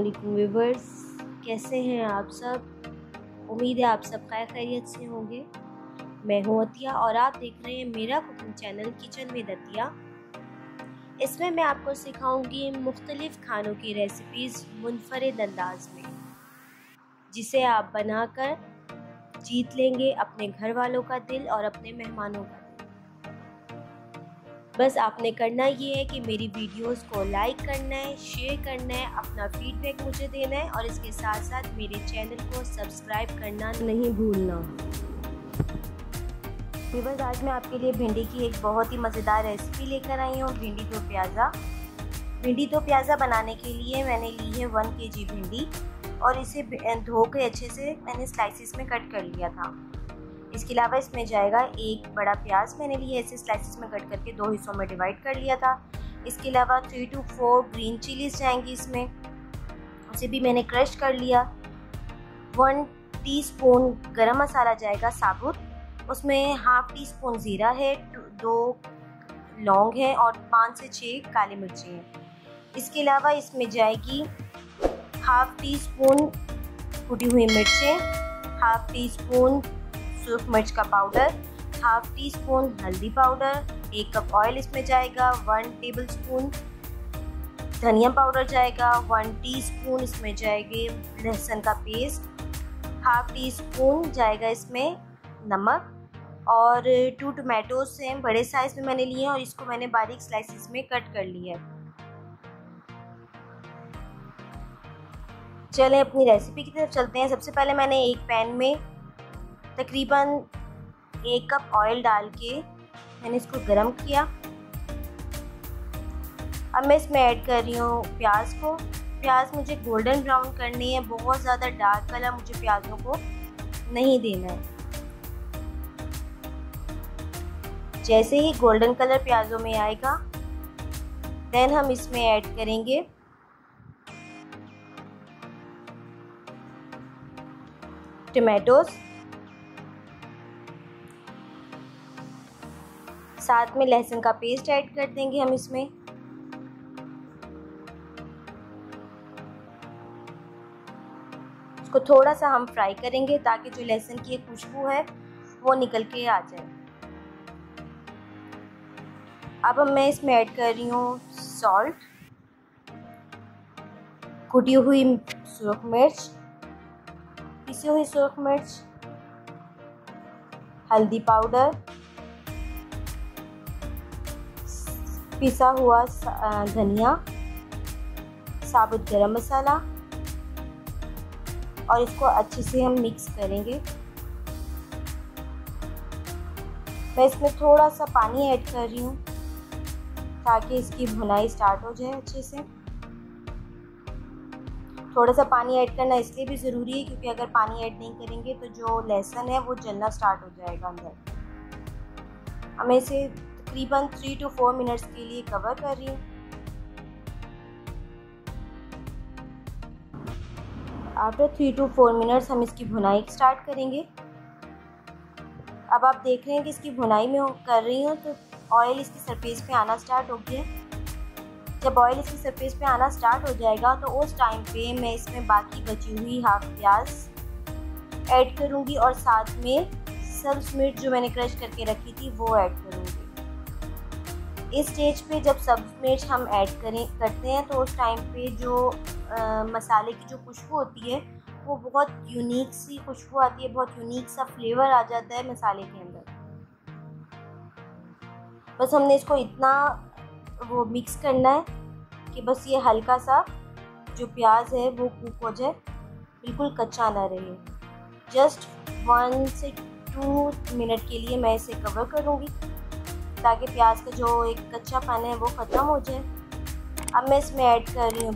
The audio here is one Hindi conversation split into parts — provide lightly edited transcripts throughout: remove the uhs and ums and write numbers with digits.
अस्सलामुअलैकुम व्यूवर्स, कैसे हैं आप सब। उम्मीद है आप सब खैरियत से होंगे। मैं हूं अतिया और आप देख रहे हैं मेरा cooking channel kitchen with Atiya. इसमें मैं आपको सिखाऊंगी मुख्तलिफ खानों की रेसिपीज़ मुनफरिद अंदाज में, जिसे आप बनाकर जीत लेंगे अपने घर वालों का दिल और अपने मेहमानों का दिल। बस आपने करना ये है कि मेरी वीडियोस को लाइक करना है, शेयर करना है, अपना फीडबैक मुझे देना है और इसके साथ साथ मेरे चैनल को सब्सक्राइब करना नहीं भूलना। व्यूअर्स, आज मैं आपके लिए भिंडी की एक बहुत ही मज़ेदार रेसिपी लेकर आई हूँ, भिंडी दो प्याज़ा। भिंडी दो प्याज़ा बनाने के लिए मैंने ली है 1 kg भिंडी और इसे धो के अच्छे से मैंने स्लाइसिस में कट कर लिया था। इसके अलावा इसमें जाएगा एक बड़ा प्याज, मैंने लिए ऐसे स्लाइसिस में कट करके 2 हिस्सों में डिवाइड कर लिया था। इसके अलावा 3 to 4 ग्रीन चिलीज जाएंगी इसमें, उसे भी मैंने क्रश कर लिया। 1 टीस्पून गरम मसाला जाएगा साबुत, उसमें हाफ टी स्पून ज़ीरा है, 2 लौंग है और 5 से 6 काली मिर्ची हैं। इसके अलावा इसमें जाएगी हाफ टी स्पून कुटी हुई मिर्चें, हाफ टी स्पून सूख मिर्च का पाउडर, हाफ टी स्पून हल्दी पाउडर, 1 कप ऑयल इसमें जाएगा, 1 टेबलस्पून धनिया पाउडर जाएगा, 1 टीस्पून इसमें जाएगी लहसुन का पेस्ट, हाफ टी स्पून जाएगा इसमें नमक और 2 टोमेटोज से बड़े साइज में मैंने लिए हैं और इसको मैंने बारीक स्लाइसिस में कट कर लिया है। चलें अपनी रेसिपी की तरफ चलते हैं। सबसे पहले मैंने एक पैन में तकरीबन 1 कप ऑयल डाल के मैंने इसको गरम किया। अब मैं इसमें ऐड कर रही हूँ प्याज को। प्याज मुझे गोल्डन ब्राउन करनी है, बहुत ज़्यादा डार्क कलर मुझे प्याज़ों को नहीं देना है। जैसे ही गोल्डन कलर प्याज़ों में आएगा देन हम इसमें ऐड करेंगे टमाटोज, साथ में लहसुन का पेस्ट ऐड कर देंगे हम इसमें। इसको थोड़ा सा हम फ्राई करेंगे ताकि जो लहसुन की एक खुशबू है वो निकल के आ जाए। अब मैं इसमें ऐड कर रही हूँ सॉल्ट, कुटी हुई सूख मिर्च, पिसी हुई सूख मिर्च, हल्दी पाउडर, पिसा हुआ धनिया, साबुत गरम मसाला और इसको अच्छे से हम मिक्स करेंगे। मैं इसमें थोड़ा सा पानी ऐड कर रही हूँ ताकि इसकी भुनाई स्टार्ट हो जाए अच्छे से। थोड़ा सा पानी ऐड करना इसलिए भी ज़रूरी है क्योंकि अगर पानी ऐड नहीं करेंगे तो जो लहसुन है वो जलना स्टार्ट हो जाएगा अंदर। हमें इसे तकरीबन 3 to 4 मिनट्स के लिए कवर कर रही हूँ। आफ्टर 3 to 4 मिनट्स हम इसकी भुनाई स्टार्ट करेंगे। अब आप देख रहे हैं कि इसकी भुनाई में कर रही हूँ तो ऑयल इसकी सरफेस पे आना स्टार्ट हो गया। जब ऑयल इसकी सरफेस पे आना स्टार्ट हो जाएगा तो उस टाइम पे मैं इसमें बाकी बची हुई हाफ प्याज ऐड करूँगी और साथ में सब्ज मिर्च जो मैंने क्रश करके रखी थी वो ऐड करूँगी। इस स्टेज पे जब सब्ज मिर्च हम ऐड करते हैं तो उस टाइम पे जो मसाले की जो खुशबू होती है वो बहुत यूनिक सी खुशबू आती है, बहुत यूनिक सा फ्लेवर आ जाता है मसाले के अंदर। बस हमने इसको इतना वो मिक्स करना है कि बस ये हल्का सा जो प्याज है वो कुक हो जाए, बिल्कुल कच्चा ना रहे। जस्ट 1 से 2 मिनट के लिए मैं इसे कवर करूँगी ताकि प्याज का जो एक कच्चापन है वो ख़त्म हो जाए। अब मैं इसमें ऐड कर रही हूँ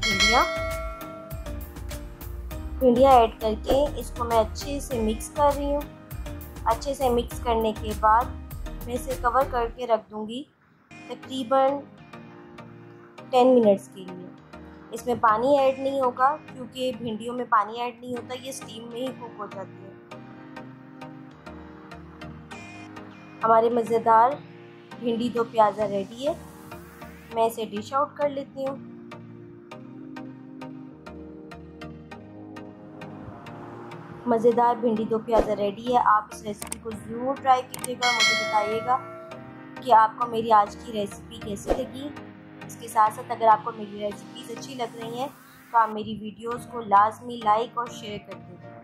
भिंडियाँ ऐड करके इसको मैं अच्छे से मिक्स कर रही हूँ। अच्छे से मिक्स करने के बाद मैं इसे कवर करके रख दूँगी तकरीबन 10 मिनट्स के लिए। इसमें पानी ऐड नहीं होगा क्योंकि भिंडियों में पानी ऐड नहीं होता, ये स्टीम में ही कुक हो जाती है। हमारे मज़ेदार भिंडी दो प्याज़ा रेडी है। मैं इसे डिश आउट कर लेती हूँ। मज़ेदार भिंडी दो प्याज़ा रेडी है। आप इस रेसिपी को ज़रूर ट्राई कीजिएगा, मुझे बताइएगा कि आपको मेरी आज की रेसिपी कैसी लगी। इसके साथ साथ अगर आपको मेरी रेसिपीज़ अच्छी लग रही हैं तो आप मेरी वीडियोस को लाजमी लाइक और शेयर कर दीजिए।